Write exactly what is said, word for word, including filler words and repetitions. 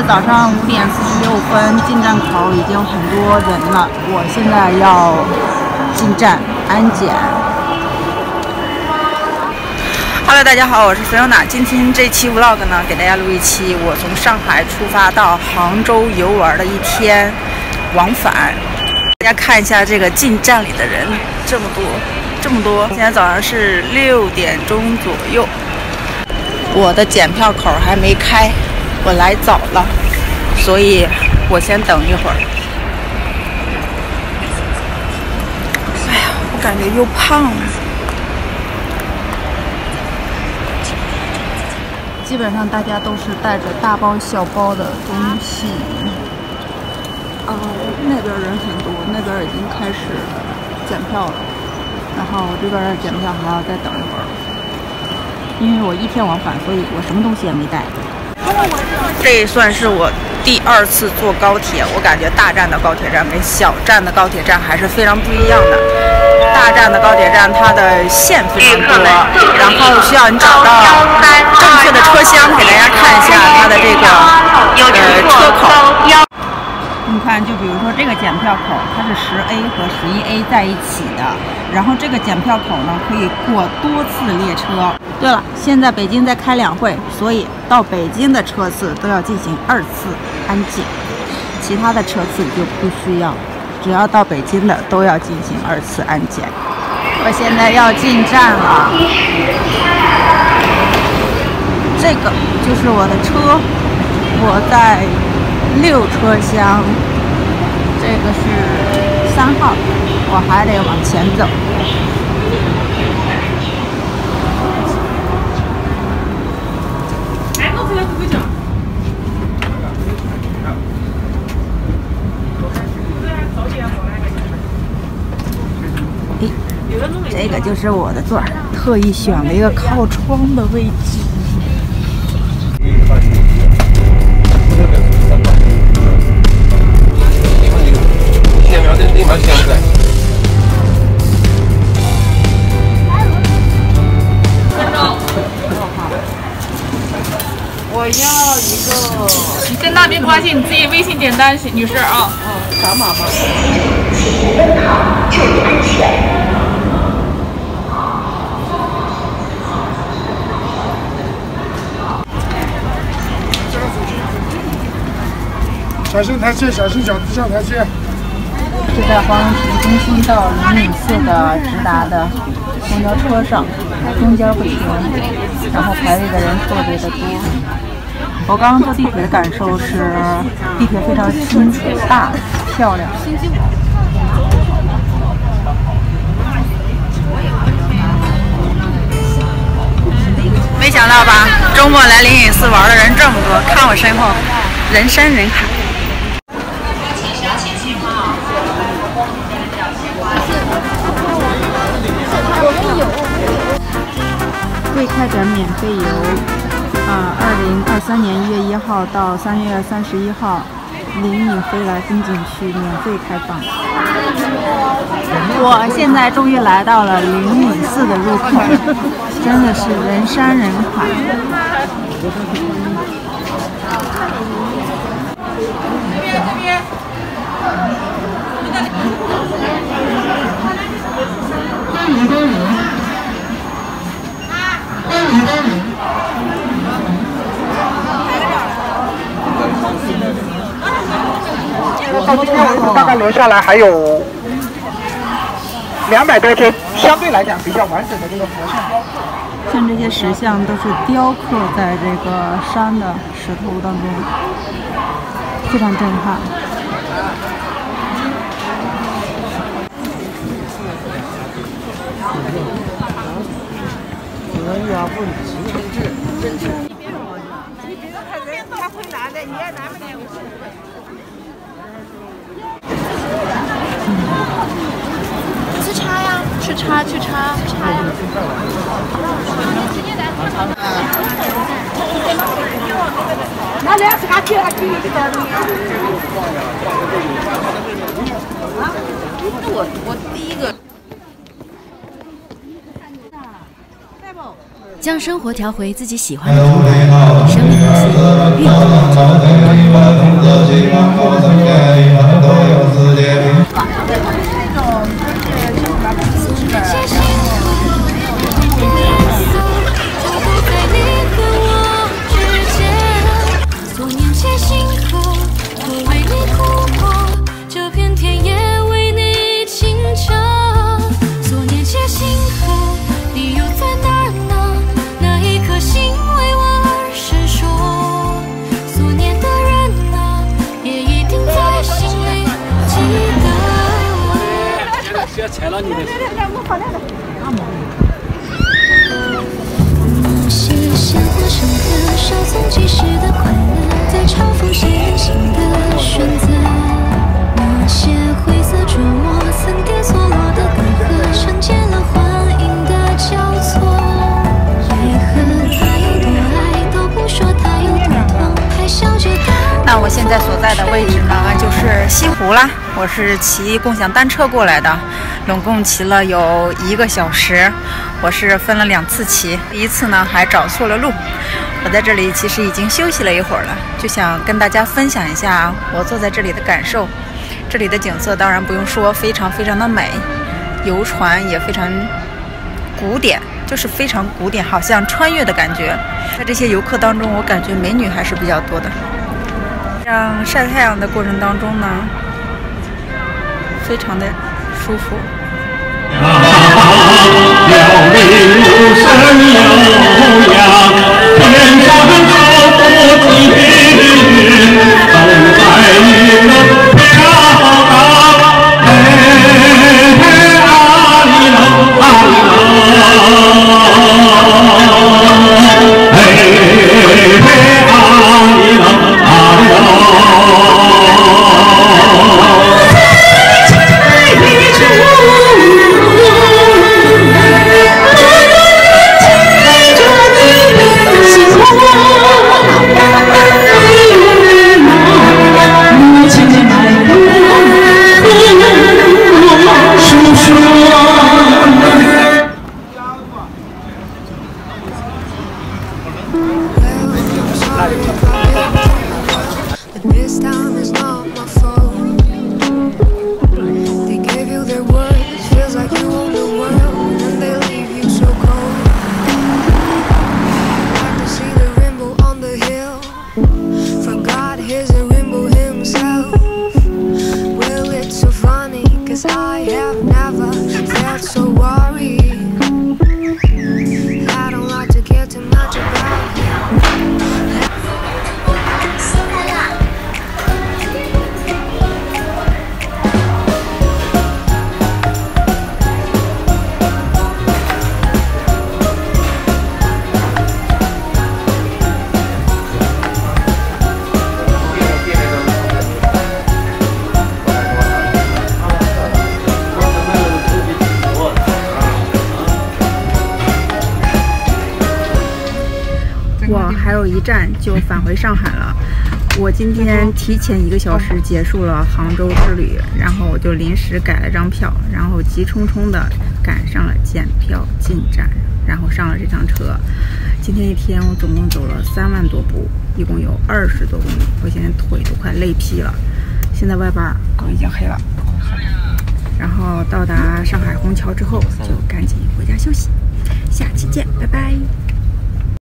早上五点四十六分，进站口已经很多人了。我现在要进站安检。Hello， 大家好，我是Fiona。今天这期 vlog 呢，给大家录一期我从上海出发到杭州游玩的一天往返。大家看一下这个进站里的人，这么多，这么多。现在早上是六点钟左右，我的检票口还没开。 我来早了，所以我先等一会儿。哎呀，我感觉又胖了。基本上大家都是带着大包小包的东西。哦，那边人很多，那边已经开始检票了。然后我这边的检票还要再等一会儿，因为我一天往返，所以我什么东西也没带。 这算是我第二次坐高铁，我感觉大站的高铁站跟小站的高铁站还是非常不一样的。大站的高铁站它的线非常多，然后需要你找到正确的车厢，给大家看一下它的这个呃车口。你看，就比如说这个检票口，它是十 A 和十一 A 在一起的，然后这个检票口呢可以过多次列车。 对了，现在北京在开两会，所以到北京的车次都要进行二次安检，其他的车次就不需要，只要到北京的都要进行二次安检。我现在要进站了，这个就是我的车，我在六车厢，这个是三号，我还得往前走。 这个就是我的座儿，特意选了一个靠窗的位置。我要一个。 你跟那没关系，你自己微信点单，女士啊。 哦，啥码码？ 就安全。 小心台阶，小心脚底下台阶。 是在黄龙体育中心到灵隐寺的直达的公交车上，中间会停，然后排队的人特别的多。我刚刚坐地铁的感受是，地铁非常新、大、漂亮。没想到吧？周末来灵隐寺玩的人这么多，看我身后，人山人海。 未开展免费游，啊，二零二三年一月一号到三月三十一号，灵隐飞来风景区免费开放。我现在终于来到了灵隐寺的入口，真的是人山人海。这边这边。 到今天为止，大概留下来还有两百多尊，相对来讲比较完整的这个佛像雕刻。 像这些石像都是雕刻在这个山的石头当中，非常震撼。 可以啊，不理智，真是。 你别看人，他会拿的，你也拿不了。 去插呀，去插，去插，插呀。 那两次他去，他去一个。 那我我第一个。 将生活调回自己喜欢的状态，生命有限，运动有踩了你的手。 那些鲜活深刻、稍纵即逝的快乐，在嘲讽谁任性的选择。那些灰色琢磨、层叠错落的隔阂，承接了幻影的交错。为何他有多爱，都不说他有多痛，还笑着他。 那我现在所在的位置呢，就是西湖啦。我是骑共享单车过来的。总共骑了有一个小时，我是分了两次骑，第一次呢还找错了路。我在这里其实已经休息了一会儿了，就想跟大家分享一下我坐在这里的感受。这里的景色当然不用说，非常非常的美，游船也非常古典，就是非常古典，好像穿越的感觉。在这些游客当中，我感觉美女还是比较多的。让晒太阳的过程当中呢，非常的舒服。 啊，辽宁无声悠扬，天上朝不尽，都在你们飘荡。哎，阿里郎，阿里郎，哎，阿里郎，阿里郎。 我还有一站就返回上海了。我今天提前一个小时结束了杭州之旅，然后我就临时改了张票，然后急匆匆的赶上了检票进站，然后上了这趟车。今天一天我总共走了三万多步，一共有二十多公里，我现在腿都快累劈了。现在外边都已经黑了，然后到达上海虹桥之后就赶紧回家休息。下期见，拜拜。